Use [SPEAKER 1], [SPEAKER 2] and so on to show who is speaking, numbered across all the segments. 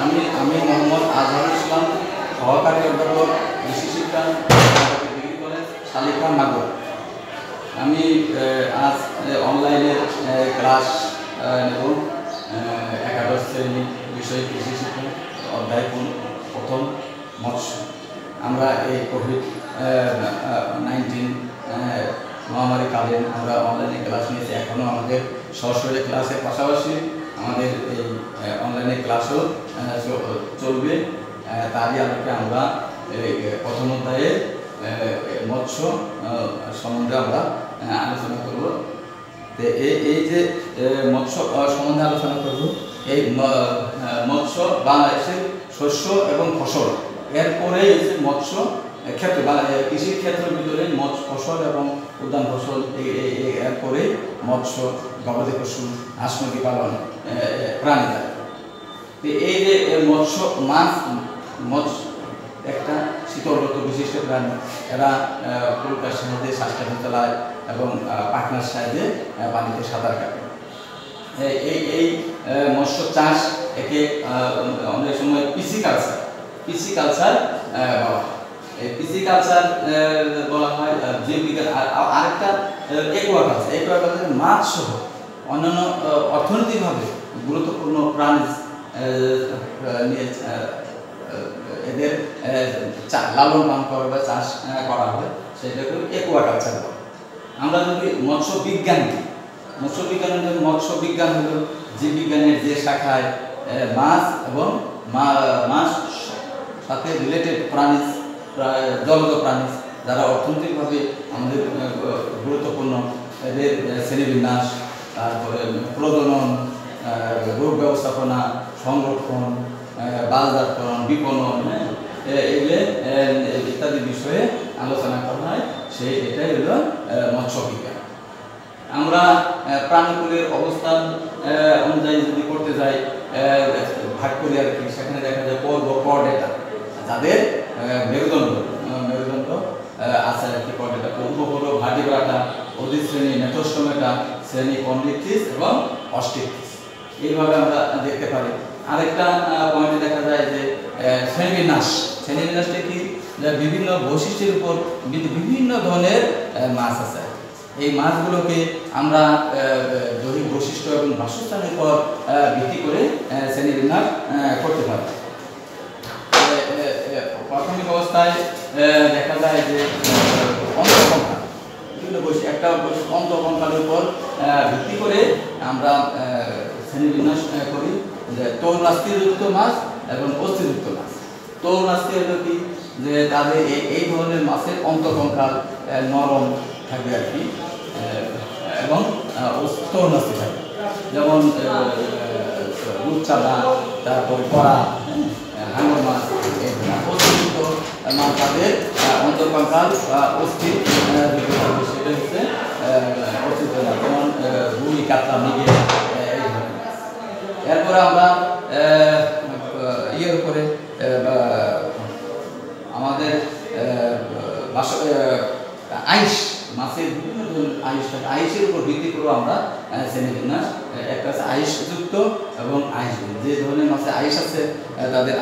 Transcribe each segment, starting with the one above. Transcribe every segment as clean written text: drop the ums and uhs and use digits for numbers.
[SPEAKER 1] আমি মোহাম্মদ আজহারুল ইসলাম, সহকারী অধ্যাপক, কৃষি শিক্ষা, ডিগ্রি কলেজ, শালিখা, নাগর। আমি আজ অনলাইনে ক্লাস নেব একাদশ শ্রেণী বিষয় কৃষি শিক্ষা, অধ্যায় প্রথম মৎস্য। আমরা এই কোভিড-19 মহামারীকালীন আমরা অনলাইনে ক্লাস নিয়েছি। এখনও আমাদের সরাসরি ক্লাসের পাশাপাশি আমাদের এই অনলাইনে ক্লাসও চলবে। তারই আলোকে আমরা প্রথম অধ্যায়ে মৎস্য সম্বন্ধে আমরা আলোচনা করব। এই যে মৎস্য সম্বন্ধে আলোচনা করব, এই মৎস্য বাংলাদেশের শস্য এবং ফসল, এরপরে মৎস্য ক্ষেত্র বা কৃষির ক্ষেত্রের ভিতরে মৎস্য ফসল এবং উদ্যান ফসল, এরপরে মৎস্য, গবাদি পশু, হাঁস মুরগি পালন, প্রাণীরা। এই যে মৎস্য মাছ একটা শীতলগত বিশিষ্ট প্রাণী। এরা কলকার সাহায্যে শ্বাসকাঠি চালায় এবং পাখনার সাহায্যে পানিতে সাঁতার কাটে। এই মৎস্য চাষ একে অনেক সময় পিসিকালচার বলা হয়। এই পিসিকালচার বলা হয় জীববিজ্ঞান। আরেকটা একুয়াকালচার মাছ সহ অন্যান্য অর্থনৈতিকভাবে গুরুত্বপূর্ণ প্রাণী নিয়ে এদের লালন পালন করা বা চাষ করা হয়, সেটাকে একুয়াকালচার বলে। আমরা যদি মৎস্য বিজ্ঞান হলো জীববিজ্ঞানের যে শাখায় মাছ এবং মাছ সাথে রিলেটেড প্রাণী, জলজ প্রাণী যারা অর্থনৈতিকভাবে আমাদের গুরুত্বপূর্ণ, এদের শ্রেণীবিন্যাস, তারপরে প্রজনন, রোগ ব্যবস্থাপনা, সংরক্ষণ, বাজারকরণ, বিপণন, এগুলো ইত্যাদি বিষয়ে আলোচনা করা হয়। এটাই হলো মৎস্য বিজ্ঞান। আমরা প্রাণীকুলের অবস্থান অনুযায়ী যদি করতে যাই, ভাগ করি আর কি, সেখানে দেখা যায় পর্ডেটা, যাদের মেরুদণ্ড আছে আর কি। পর্ডেটা পূর্ব হলো ভার্টিব্রাটা, অধিশ্রেণী মেথোস্টোমেটা, শ্রেণী কন্ডিক্টিস এবং অস্টিক্টিস। এইভাবে আমরা দেখতে পারি। আরেকটা পয়েন্টে দেখা যায় যে শ্রেণীবিন্যাসটা কি, বিভিন্ন বৈশিষ্ট্যের উপর বিভিন্ন ধরনের মাছ আছে। এই মাছগুলোকে আমরা দৈহিক বৈশিষ্ট্য এবং বাসস্থানের উপর ভিত্তি করে শ্রেণীবিন্যাস করতে পারি। প্রাথমিক অবস্থায় দেখা যায় যে অন্তঃকঙ্কাল, বিভিন্ন বৈশিষ্ট্য, একটা অন্তঃকঙ্কালের উপর ভিত্তি করে আমরা শ্রেণীবিন্যাস করি। যে তৌলাস্থিযুক্ত মাছ এবং অস্থিযুক্ত মাছ। তৌলাস্থি হলো কি, যে তাদের এই ধরনের মাছের অন্তঃকঙ্কাল নরম থাকবে আর কি, এবং তৌলাস্থি থাকবে, যেমন রূপচাঁদা, তারপর কড়া, হাঙর মাছ। অস্থিযুক্ত মাছ তাদের অন্তঃকঙ্কাল বা অস্থি সেটা হচ্ছে অস্থিযুক্ত মাছ, যেমন রুই, কাতলা, মৃগেল। এরপরে আমরা ইয়ের উপরে আমাদের আইস, মাছের বিভিন্ন ধরনের আইস থাকে, আইসের উপর ভিত্তি করে আমরা শ্রেণীবিন্যাস। একটা আছে আইসযুক্ত এবং আইসবিহীন। যে ধরনের মাছে আইস আছে তাদের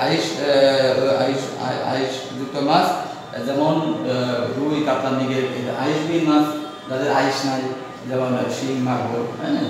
[SPEAKER 1] আইসযুক্ত মাছ, যেমন রুই, কাতলা, মৃগেল। আইসবিহীন মাছ যাদের আইস নাই, যেমন শিং, মাগুর,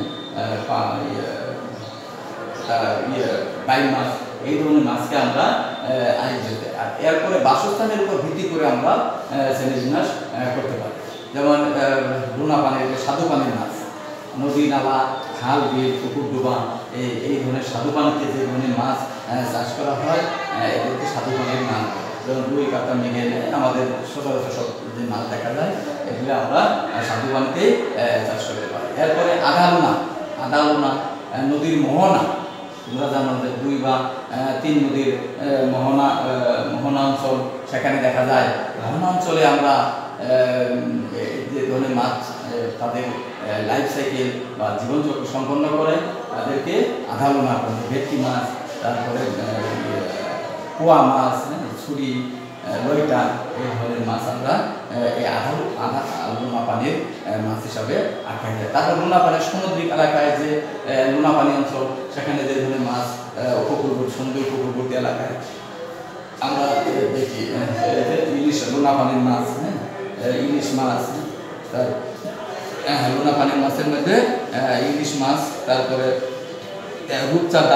[SPEAKER 1] বাইম মাছ, এই ধরনের মাছকে আমরা আইস দিতে। আর এরপরে বাসস্থানের উপর ভিত্তি করে আমরা শ্রেণীবিন্যাস করতে পারি। যেমন লোনা পানির, স্বাদু পানির মাছ, নদী, নালা, খাল, বিল, পুকুর, ডোবা, এই ধরনের স্বাদু পানিতে যে ধরনের মাছ চাষ করা হয়, এদেরকে স্বাদু পানির মাছ। যেমন রুই, কাতলা, মৃগেল, আমাদের সচরাচর সব যে মাছ দেখা যায়, এগুলো আমরা স্বাদু পানিতেই চাষ করতে পারি। এরপরে আদালোনা, নদীর মোহনা। তোমরা জানো যে 2 বা 3 নদীর মোহনা অঞ্চল, সেখানে দেখা যায় মোহনা অঞ্চলে আমরা যে ধরনের মাছ তাদের লাইফ সাইকেল বা জীবনচক্র সম্পন্ন করে, তাদেরকে আদালোনা করে। ভেটকি মাছ, তারপরে পোয়া মাছ, ছুরি, লইটা, এই ধরনের মাছ আমরা এই লোনা পানির মাছ হিসাবে আখ্যায়িত হয়। তারপর লোনা পানির সামুদ্রিক এলাকায় যে লোনা পানি অঞ্চল, সেখানে যে ধরনের মাছ সমুদ্র উপকূলবর্তী এলাকায় আমরা দেখি ইলিশ লোনা পানির মাছ, হ্যাঁ ইলিশ মাছ, তার লোনা পানির মাছের মধ্যে ইলিশ মাছ, তারপরে রূপচাঁদা,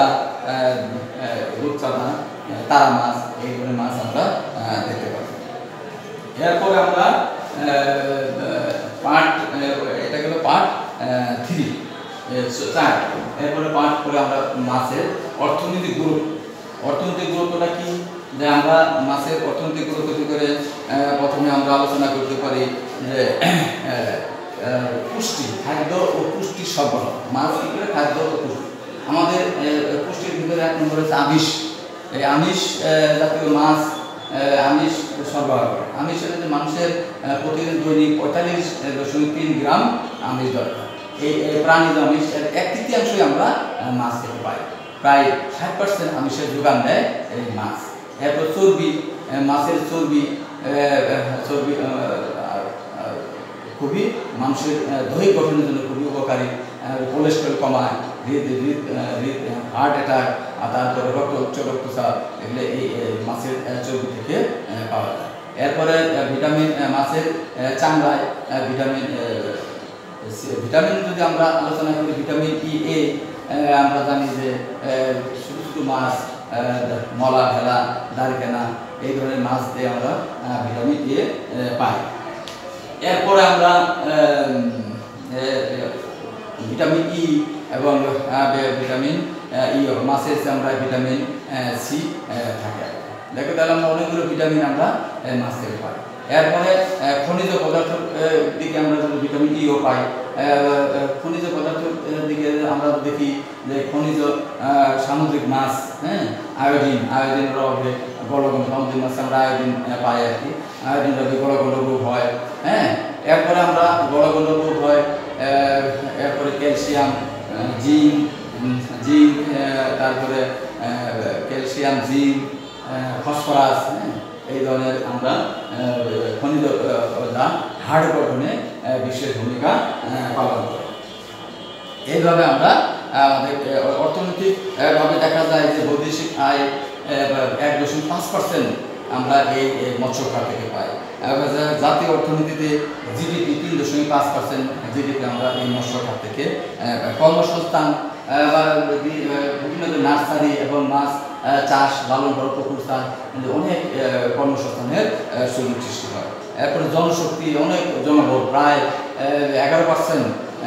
[SPEAKER 1] তারা মাছ, এই ধরনের মাছ আমরা দেখতে পাই। এরপরে আমরা পার্ট, এটা গেল পার্ট 3 4। এরপরে পার্ট করে আমরা মাছের অর্থনৈতিক গুরুত্ব। অর্থনৈতিক গুরুত্বটা কি, যে আমরা মাছের অর্থনৈতিক গুরুত্ব কি করে প্রথমে আমরা আলোচনা করতে পারি যে পুষ্টি, খাদ্য ও পুষ্টির সরবরাহ। মাছ কি করে খাদ্য ও পুষ্টি, আমাদের পুষ্টির ভিতরে 1 নম্বর হচ্ছে আমিষ। এই আমিষ জাতীয় মাছ আমিষ সরবরাহ করে। আমিষের মধ্যে মানুষের প্রতিদিন দৈনিক 45.3 গ্রাম আমিষ দরকার। এই প্রাণীজ আমিষ 1/3 আমরা মাছ থেকে পাই। প্রায় 60% আমিষের যোগান দেয় এই মাছ। এরপর চর্বি, মাছের চর্বি খুবই মানুষের দৈহিক গঠনের জন্য খুবই উপকারী। কোলেস্ট্রল কমায়, হার্ট অ্যাটাক, তারপরে উচ্চ রক্তচাপ, এগুলো এই মাছের চর্বি থেকে পাওয়া যায়। এরপরে ভিটামিন, মাছের চামড়ায় ভিটামিন যদি আমরা আলোচনা করি, ভিটামিন E, আমরা জানি যে ছোটো ছোটো মাছ, মলা, ভেলা, দারকেনা, এই ধরনের মাছ দিয়ে আমরা ভিটামিন E পাই। এরপরে আমরা ভিটামিন E এবং ভিটামিন E, মাছের চামড়ায় ভিটামিন C থাকে। দেখো তাহলে আমরা অনেকগুলো ভিটামিন আমরা মাছ থেকে পাই। এরপরে খনিজ পদার্থের দিকে আমরা যদি ভিটামিন E পাই, খনিজ পদার্থের দিকে আমরা দেখি যে খনিজ সামুদ্রিক মাছ, হ্যাঁ আয়োডিনের অভাবে গলগণ্ড, সামুদ্রিক মাছ আমরা আয়োডিন পাই আর কি। আয়োডিনের অভাবে গলগণ্ড রোগ হয়, হ্যাঁ। এরপরে আমরা গলগণ্ড রোগ হয়, এরপরে ক্যালসিয়াম, জিঙ্ক, তারপরে ক্যালসিয়াম, জিঙ্ক, ফসফরাস, এই ধরনের আমরা খনিজ যা হাড় গঠনে বিশেষ ভূমিকা পালন করে। এইভাবে আমরা আমাদের অর্থনৈতিকভাবে দেখা যায় যে বৈদেশিক আয় 1.5% আমরা এই মৎস্য খাত থেকে পাই। জাতীয় অর্থনীতিতে জিডিপি 3.5% জিডিপি আমরা এই মৎস্য খাত থেকে। কর্মসংস্থান, বিভিন্ন নার্সারি এবং মাছ চাষ, লালন পালন, পুকুর চাষ, অনেক কর্মসংস্থানের সুযোগ সৃষ্টি হয়। এরপরে জনশক্তি, অনেক জনবল, প্রায় 11%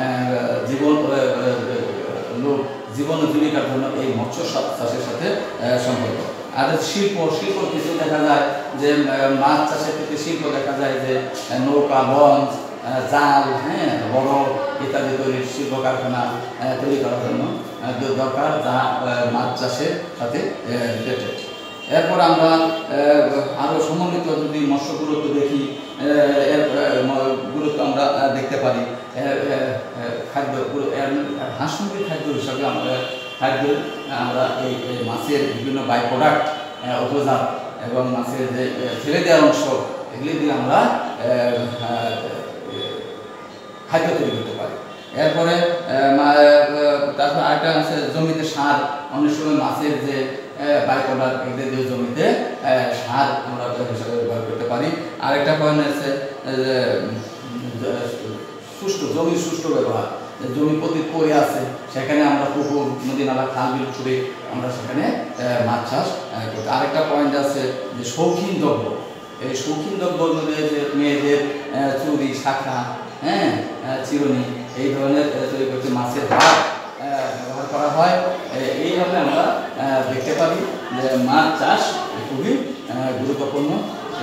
[SPEAKER 1] জীবন ও জীবিকার জন্য এই মৎস্য চাষের সাথে সম্পর্ক। আর শিল্প কিছু দেখা যায় যে মাছ চাষের ক্ষেত্রে শিল্প দেখা যায় যে নৌকা, লঞ্চ, জাল, হ্যাঁ বড় ইত্যাদি তৈরির শিল্প কারখানা তৈরি করার জন্য দরকার, যা মাছ চাষের সাথে রিলেটেড। এরপর আমরা আরও সমন্বিত যদি মৎস্য গুরুত্ব দেখি, গুরুত্ব আমরা দেখতে পারি খাদ্য, হাঁস মুরগির খাদ্য হিসাবে আমরা এই মাছের বিভিন্ন বাই প্রোডাক্ট, উপজাত এবং মাছের যে ফেলে দেওয়ার অংশ, এগুলি দিয়ে আমরা খাদ্য তৈরি করতে পারি। এরপরে তারপর আরেকটা আছে জমিতে সার। অনেক সময় মাছের যে বাই প্রোডাক্ট, এগুলি দিয়ে জমিতে সার আমরা হিসাবে ব্যবহার করতে পারি। আরেকটা পয়েন্ট আছে জমির সুষ্ঠু ব্যবহার। জমি প্রতি পড়ে আছে, সেখানে আমরা পুকুর, নদী, নালা, খাল, বিল ছুড়ে আমরা সেখানে মাছ চাষ করতে। আরেকটা পয়েন্ট আছে যে শৌখিন দ্রব্য। এই শৌখিন দ্রব্যের মধ্যে যে মেয়েদের চুড়ি, শাখা, হ্যাঁ চিরুনি, এই ধরনের তৈরি করতে মাছের ভাত ব্যবহার করা হয়। এইভাবে আমরা দেখতে পারি যে মাছ চাষ খুবই গুরুত্বপূর্ণ।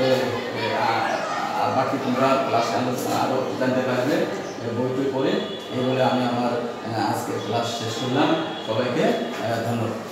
[SPEAKER 1] বাকি তোমরা ক্লাসে আরও জানতে পারবে বইটি পড়ে। এই বলে আমি আমার আজকের ক্লাস শেষ করলাম। সবাইকে ধন্যবাদ।